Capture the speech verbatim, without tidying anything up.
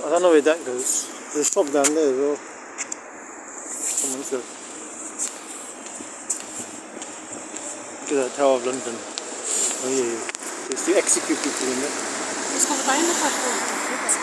I don't know where that goes. There's a shop down there as well. Someone said. Look at that Tower of London. Oh yeah, yeah. It's to execute people in there. It's called the